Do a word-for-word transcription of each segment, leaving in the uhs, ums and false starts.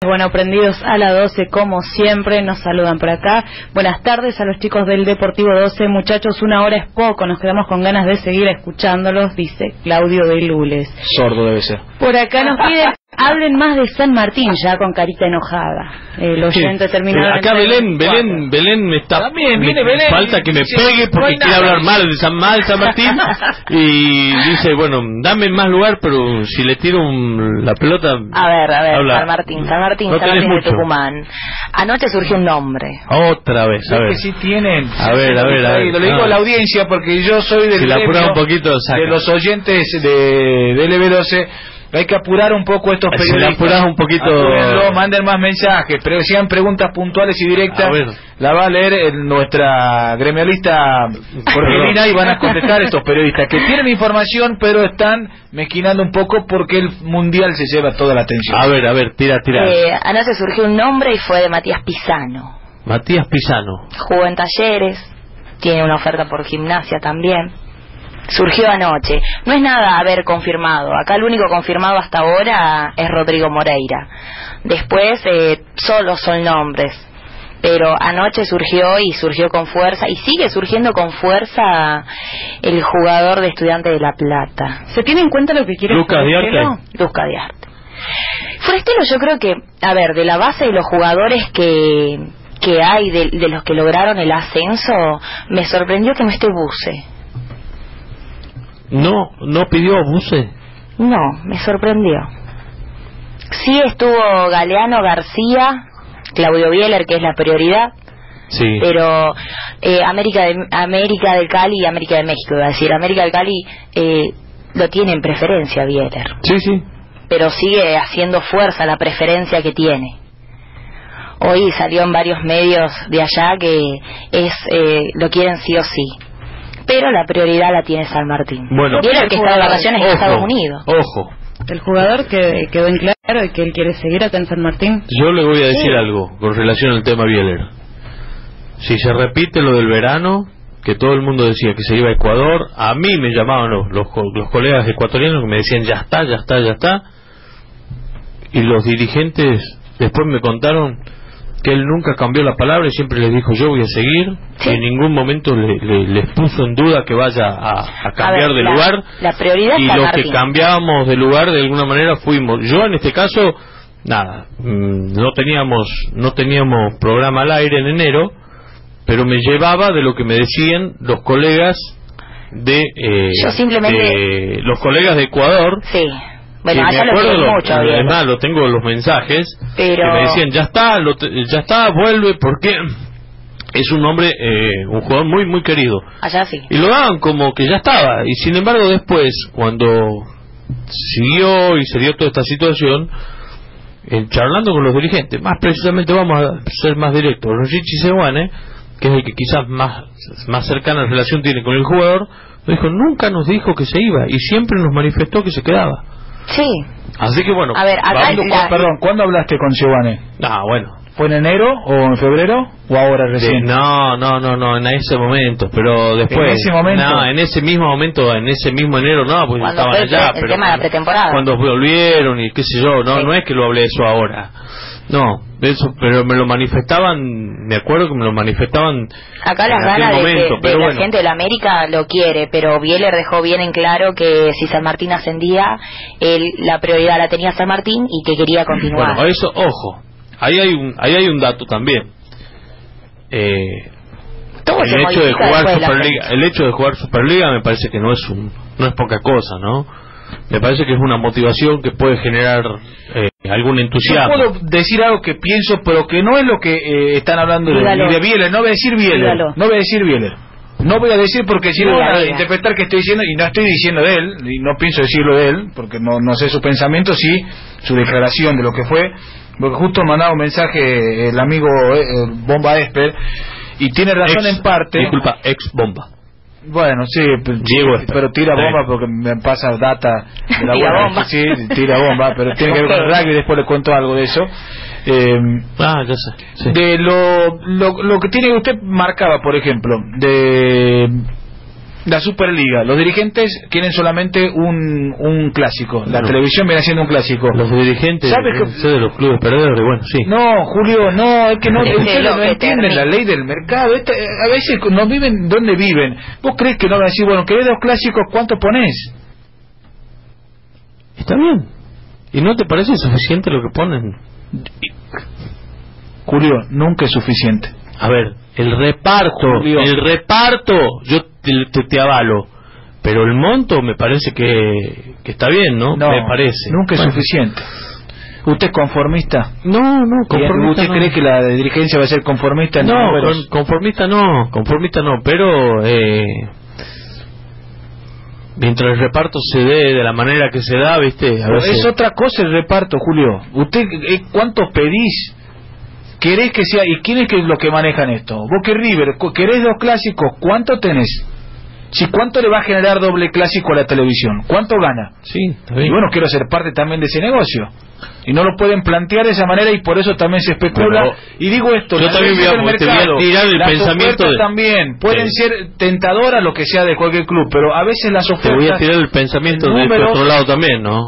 Bueno, prendidos a la doce como siempre, nos saludan por acá. Buenas tardes a los chicos del Deportivo doce. Muchachos, una hora es poco, nos quedamos con ganas de seguir escuchándolos, dice Claudio de Lules. Sordo debe ser. Por acá nos piden, hablen más de San Martín, ya con carita enojada. El oyente sí. terminado. Acá Belén, Belén, Belén me está... También me, viene Belén. Falta que me Sí, pegue porque no quiere nada. hablar mal de San, mal de San Martín. Y dice, bueno, dame más lugar, pero si le tiro un, la pelota... A ver, a ver, habla. San Martín, San Martín, No San tenés Martín de mucho. Tucumán. Anoche surgió un nombre. Otra vez, a Es ver. que sí tienen. A ver, a ver, a ver. Lo digo No. a la audiencia porque yo soy del Si la apuras gremio un poquito, saca. de los oyentes de, de L B doce. Hay que apurar un poco estos Si periodistas. la apurás un poquito... Apúrenlo, manden más mensajes, pero sean preguntas puntuales y directas. A ver. La va a leer el- nuestra gremialista Jorgelina y van a contestar estos periodistas que tienen información pero están mezquinando un poco porque el mundial se lleva toda la atención. A ver, a ver, tira, tira. Eh, anoche surgió un nombre y fue de Matías Pisano. Matías Pisano. Jugó en Talleres, tiene una oferta por Gimnasia también. Surgió anoche. No es nada haber confirmado. Acá el único confirmado hasta ahora es Rodrigo Moreira. Después eh, solo son nombres. Pero anoche surgió y surgió con fuerza y sigue surgiendo con fuerza el jugador de Estudiantes de La Plata. ¿Se tiene en cuenta lo que quiere Lucas Forestelo? Diarte. Luzca Diarte. Forestelo, yo creo que, a ver, de la base de los jugadores que, que hay, de, de los que lograron el ascenso, me sorprendió que no esté Buse. No, no pidió abuse. No, me sorprendió. Sí estuvo Galeano, García, Claudio Bieler, que es la prioridad, Sí. pero eh, América de América de Cali y América de México, iba a decir, América de Cali eh, lo tiene en preferencia Bieler, Sí, sí. pero sigue haciendo fuerza la preferencia que tiene. Hoy salió en varios medios de allá que es eh, lo quieren sí o sí, pero la prioridad la tiene San Martín. Bueno. Bieler, que está de vacaciones en Ojo, Estados Unidos. Ojo. El jugador que quedó en claro y que él quiere seguir acá en San Martín. Yo le voy a decir Sí. algo con relación al tema Bieler. Si se repite lo del verano, que todo el mundo decía que se iba a Ecuador, a mí me llamaban los, los, co- los colegas ecuatorianos que me decían ya está, ya está, ya está. Y los dirigentes después me contaron que él nunca cambió la palabra y siempre les dijo yo voy a seguir. Sí. Y en ningún momento le- le- les puso en duda que vaya a, a cambiar A ver, de la- lugar. la prioridad Y es San los que Martín. cambiábamos de lugar de alguna manera fuimos. Yo en este caso nada, mm, no teníamos no teníamos programa al aire en enero, pero me llevaba de lo que me decían los colegas de, eh, Yo simplemente- de los colegas de Ecuador. Sí. Bueno, que allá me lo acuerdo, quieren lo- mucho, bien. además lo tengo en los mensajes, Pero- que me decían ya está, lo te- ya está, vuelve, porque es un hombre, eh, un jugador muy muy querido. Allá sí. Y lo daban como que ya estaba. Y sin embargo después, cuando siguió y se dio toda esta situación, eh, charlando con los dirigentes, más precisamente vamos a ser más directos, Roshichi Sewane, que es el que quizás más, más cercana relación tiene con el jugador, nos dijo, nunca nos dijo que se iba y siempre nos manifestó que se quedaba. Sí. Así que bueno, A ver, acá vamos- el- la- Perdón, ¿cuándo hablaste con Giovanni? Ah, bueno. ¿Fue en enero o en febrero o ahora De- recién? no, no, no, no, en ese momento, pero después. ¿En ese momento? No, en ese mismo momento, en ese mismo enero, no, porque Cuando estaban fue el allá. pre- el pero tema de la pretemporada. Cuando volvieron y qué sé yo, no, Sí. no es que lo hablé eso ahora. No, eso, pero me lo manifestaban, me acuerdo que me lo manifestaban. Acá las en aquel ganas de, momento, de- de pero la bueno. gente de la América lo quiere, pero Bieler dejó bien en claro que si San Martín ascendía, él, la prioridad la tenía San Martín y que quería continuar. Bueno, eso, ojo, ahí hay un, ahí hay un dato también. Eh, Todo se el hecho de modifica jugar después de la Superliga, fecha. el hecho de jugar Superliga me parece que no es un, no es poca cosa, ¿no? Me parece que es una motivación que puede generar eh, algún Yo entusiasmo. puedo decir algo que pienso, pero que no es lo que eh, están hablando de, Dígalo. de Bieler. No voy a decir Bieler. Dígalo. No voy a decir Bieler. No voy a decir porque si no Diga, van a diga. interpretar que estoy diciendo, y no estoy diciendo de él, y no pienso decirlo de él, porque no, no sé su pensamiento, sí su declaración de lo que fue, porque justo mandaba un mensaje el amigo eh, Bomba Esper, y tiene razón Ex- en parte. Disculpa, ex bomba. Bueno, sí, pero, Diego Esper. pero tira Sí. bomba porque me pasa data de la Tira buena. bomba. Sí, tira bomba, pero tiene que ver con el rugby, después le cuento algo de eso. Eh, Ah, ya sé. Sí. de lo, lo, lo que tiene usted marcaba, por ejemplo, de La Superliga. Los dirigentes quieren solamente un, un clásico. La Bueno, televisión viene haciendo un clásico. Los dirigentes ¿Sabes que... de los clubes perdedores, bueno, sí. No, Julio, no, es que no, Es que ustedes lo no que entienden termina. la ley del mercado. Esta, a veces no viven donde viven. ¿Vos crees que no van a decir, bueno, querés dos clásicos, ¿cuánto ponés? Está bien. ¿Y no te parece suficiente lo que ponen? Julio, nunca es suficiente. A ver, el reparto, Julio. el reparto, yo te, te, te avalo, pero el monto me parece que, que está bien, ¿no? No, Me parece. nunca es Bueno. suficiente. ¿Usted es conformista? No, no, conformista ¿Usted no. cree que la dirigencia va a ser conformista en No, números? con- conformista no, conformista no, pero eh, mientras el reparto se dé de la manera que se da, ¿viste? A Pero veces... es otra cosa el reparto, Julio. ¿Usted eh, cuánto pedís? ¿Querés que sea? ¿Y quién es que los que manejan esto? Vos que River, cu- ¿querés dos clásicos? ¿Cuánto tenés? Si ¿cuánto le va a generar doble clásico a la televisión? ¿Cuánto gana? Sí, está Y bien. bueno, quiero ser parte también de ese negocio. Y no lo pueden plantear de esa manera y por eso también se especula. Bueno, y digo esto, yo la también ley voy a- del te voy a mercado, tirar el las pensamiento ofertas de- también pueden Sí. ser tentadoras lo que sea de cualquier club, pero a veces las Te ofertas... voy a tirar el pensamiento de este números- otro lado también, ¿no?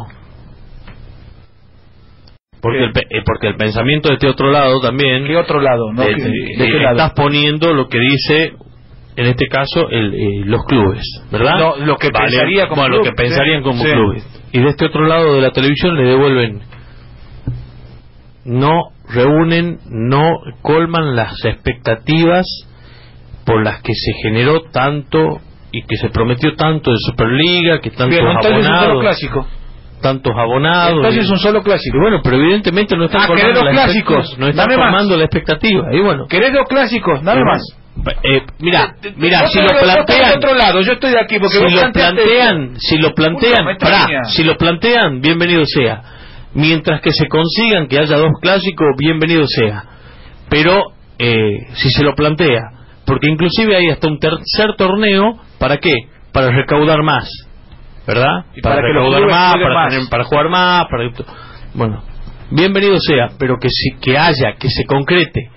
Porque ¿Qué? el, pe- eh, porque el pensamiento de este otro lado también... ¿Qué otro lado? ¿No? eh, ¿Qué- eh, ¿De qué eh, lado? estás poniendo lo que dice, en este caso, el, eh, los clubes, ¿verdad? No, lo que pensaría como bueno, club, lo que pensarían sí, como sí. clubes. Y de este otro lado de la televisión le devuelven... No reúnen, no colman las expectativas por las que se generó tanto y que se prometió tanto de Superliga, que tantos Bien, entonces es un solo abonados, clásico. tantos abonados. Entonces y- es un solo clásico. y bueno, pero evidentemente no están Ah, ¿querés colmando dos la clásicos? expectativa, no están Dame más. formando la expectativa. Y bueno, ¿Querés dos clásicos? Nada eh, más. eh, mira, mira, Vos si estás- lo vos estás del plantean, otro lado, yo estoy de aquí porque si vos lo planteaste plantean, si lo Julio, plantean, me pará, extraña. si lo plantean, bienvenido sea. Mientras que se consigan que haya dos clásicos, bienvenido sea. Pero eh, si se lo plantea, porque inclusive hay hasta un tercer torneo, ¿para qué? Para recaudar más, ¿verdad? Y para que los recaudar clubes más, jueguen para más. tener- para jugar más, para bueno, bienvenido sea, pero que si, que haya, que se concrete,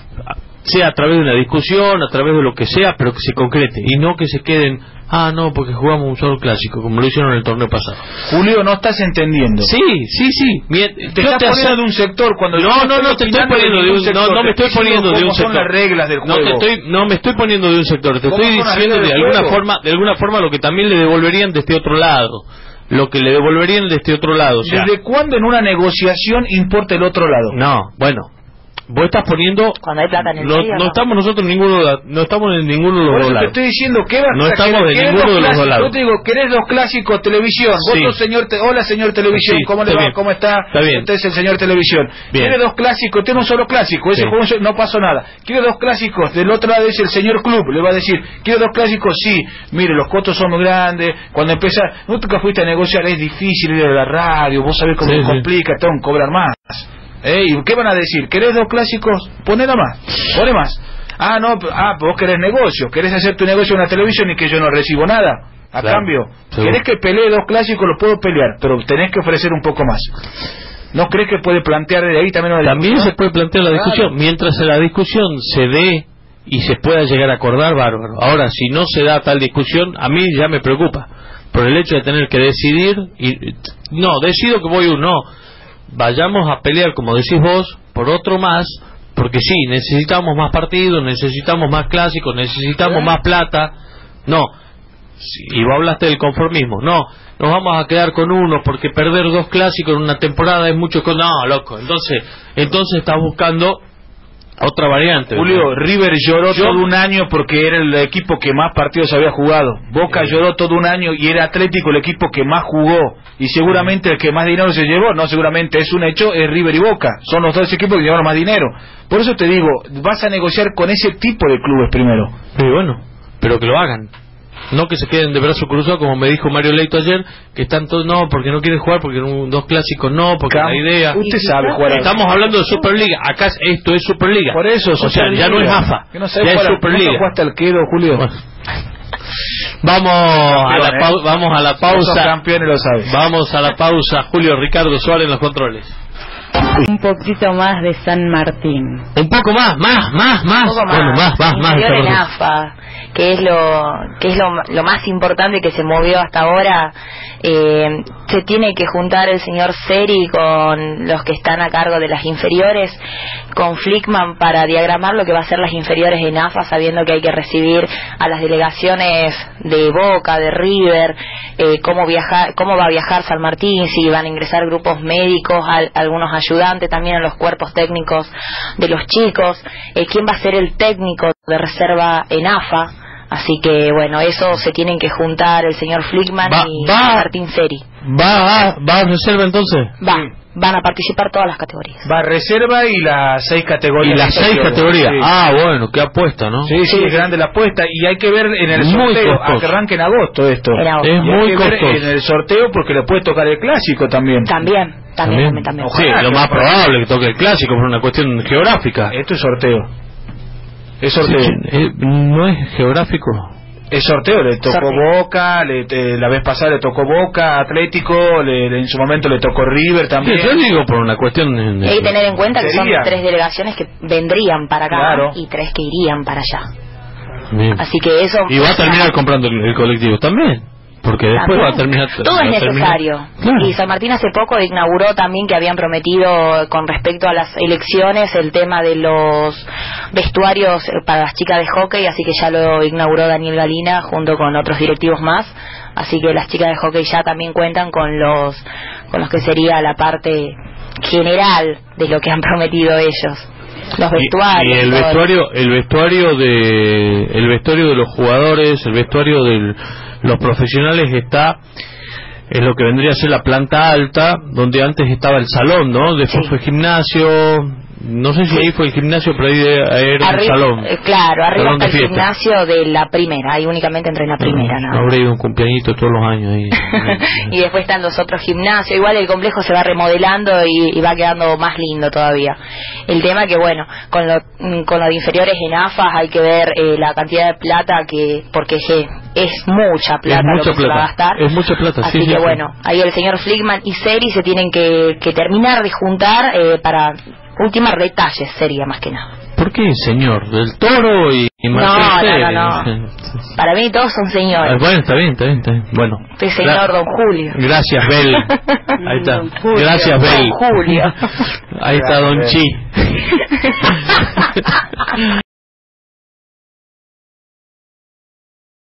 sea a través de una discusión, a través de lo que sea, pero que se concrete y no que se queden, ah, no, porque jugamos un solo clásico, como lo hicieron en el torneo pasado. Julio, no estás entendiendo. Sí, sí, sí. Mien- Te yo estás te poniendo ace- de un sector cuando yo no, no, no te estoy opinando poniendo de ningún un, no, sector, no me te estoy diciendo poniendo de un cómo son sector. las reglas del No juego. te estoy, no me estoy poniendo de un sector. Te ¿Cómo estoy son las diciendo reglas de del alguna juego? forma, de alguna forma lo que también le devolverían de este otro lado, lo que le devolverían de este otro lado. O sea, ¿Desde cuándo en una negociación importa el otro lado? no, bueno. Vos estás poniendo, Cuando hay plata en el no, medio, no ¿no? estamos nosotros en ninguno, de la- no estamos en ninguno de Por los eso dos te lados. estoy diciendo que vas No a estamos querer- de querés ninguno dos de los dos clásicos. lados. Yo te digo, querés dos clásicos televisión. Vos Sí. sos señor, te- hola señor televisión, Sí, ¿cómo le está va? bien. ¿Cómo está? Está bien. Usted es el señor televisión. Bien. Quiere dos clásicos, tiene un solo clásico, ese Sí. juego no pasó nada. Quiere dos clásicos, del otro lado es el señor club, le va a decir, quiere dos clásicos, sí, mire, los costos son muy grandes, cuando empieza, nunca fuiste a negociar, es difícil ir a la radio, vos sabés cómo Sí, se sí. complica, tengo que cobrar más. ¿Eh? ¿Y qué van a decir? ¿Querés dos clásicos? Ponela más, pone más. Ah, no, p- ah, vos querés negocio, querés hacer tu negocio en la televisión y que yo no recibo nada. A Claro, cambio, seguro. querés que pelee dos clásicos, los puedo pelear, pero tenés que ofrecer un poco más. ¿No crees que puede plantear de ahí también una También se discusión? puede plantear la Claro. discusión, mientras la discusión se dé y se pueda llegar a acordar, bárbaro. Ahora, si no se da tal discusión, a mí ya me preocupa, por el hecho de tener que decidir, y no, decido que voy uno, no, vayamos a pelear, como decís vos, por otro más, porque sí, necesitamos más partidos, necesitamos más clásicos, necesitamos ¿Eh? más plata, no, sí, y vos hablaste del conformismo, no, nos vamos a quedar con uno porque perder dos clásicos en una temporada es mucho, con... no, loco, entonces, entonces estás buscando otra variante. Julio, ¿verdad? River lloró Yo- todo un año porque era el equipo que más partidos había jugado. Boca Sí. lloró todo un año y era Atlético el equipo que más jugó. Y seguramente el que más dinero se llevó, no seguramente, es un hecho, es River y Boca. Son los dos equipos que llevaron más dinero. Por eso te digo, vas a negociar con ese tipo de clubes primero. Sí, bueno, pero que lo hagan. No que se queden de brazo cruzado, como me dijo Mario Leito ayer, que están todos, no, porque no quieren jugar, porque no- dos clásicos no, porque Cam- la idea... Usted sabe jugar. Estamos hablando de Superliga, acá esto es Superliga. Por eso, o sea, Superliga. ya no es AFA, Que no sabe ya es jugar. Superliga. ¿Nunca jugaste al quedo, Julio? Bueno. Vamos a la Campeón, pau- ¿eh? vamos a la Vos sos pausa. campeón y lo sabes. Vamos a la pausa. Julio Ricardo Suárez en los controles. Un poquito más de San Martín. Un poco más, más, más, más. Un poco más. Bueno, más, más, más. Inferior en A F A, que es lo que es lo, lo más importante que se movió hasta ahora. Eh, se tiene que juntar el señor Seri con los que están a cargo de las inferiores, con Flickman, para diagramar lo que va a ser las inferiores en A F A, sabiendo que hay que recibir a las delegaciones de Boca, de River, eh, cómo viajar, cómo va a viajar San Martín, si van a ingresar grupos médicos, al, algunos ayudantes también a los cuerpos técnicos de los chicos, eh, quién va a ser el técnico de reserva en A F A. Así que bueno, eso se tienen que juntar el señor Flickman va, y va, Martín Seri. ¿Va a, va a reserva entonces? Va, Sí. van a participar todas las categorías. Va reserva y las seis categorías. Y las seis inferiores. categorías. Sí. Ah, bueno, qué apuesta, ¿no? Sí, sí, es grande la apuesta y hay que ver en el Muy sorteo, costoso. a que arranque en agosto esto. En agosto. Es Y hay muy que ver costoso. en el sorteo porque le puede tocar el clásico también. También, también, también, también. Sí, Ojalá lo que más no. probable que toque el clásico por una cuestión geográfica. Esto es sorteo. Es sorteo. Sí, eh, no es geográfico. Es sorteo, le tocó Sorteo. Boca, le, eh, la vez pasada le tocó Boca, Atlético, le, le- en su momento le tocó River Sí, también. yo digo por una cuestión de... Hay que tener en cuenta que son Sería. tres delegaciones que vendrían para acá Claro. y tres que irían para allá. Bien. Así que eso... Y va a terminar comprando el, el colectivo también, porque después También. va a terminar... Todo va es a terminar- necesario. Claro. Y San Martín hace poco inauguró también que habían prometido con respecto a las elecciones el tema de los vestuarios para las chicas de hockey, así que ya lo inauguró Daniel Galina junto con otros directivos más. Así que las chicas de hockey ya también cuentan con los con los que sería la parte general de lo que han prometido ellos. Los Y- vestuarios. y, el todo. vestuario el vestuario de el vestuario de los jugadores, el vestuario de los profesionales está en lo que vendría a ser la planta alta, donde antes estaba el salón, ¿no? Después Sí. fue gimnasio, no sé si ahí fue el gimnasio, pero ahí de- era un Arriba, salón. eh, claro, arriba Salón está de el fiesta. gimnasio de la primera, ahí únicamente entré en la primera, No, nada. habrá ido un cumpleañito todos los años ahí. Y después están los otros gimnasios, igual el complejo se va remodelando y, y va quedando más lindo todavía. El tema que bueno, con lo, mm, con lo de inferiores en A F A hay que ver eh, la cantidad de plata que, porque je, es mucha plata Es lo mucha que se va a plata, gastar. es mucha plata, Así sí, que sí, sí. bueno, ahí el señor Flickman y Seri se tienen que, que terminar de juntar eh, para ultimar detalles, sería más que nada. ¿Por qué, señor? ¿Del Toro y, y No, Martín no, Pérez? no, no. Para mí todos son Ah, señores. bueno, está bien, está bien, está bien. Bueno. Este señor Gra- Don Julio. Gracias, Bel. Ahí está. Don Julio. Gracias, Bel. Don Julio. Ahí está Don Gracias, Chi.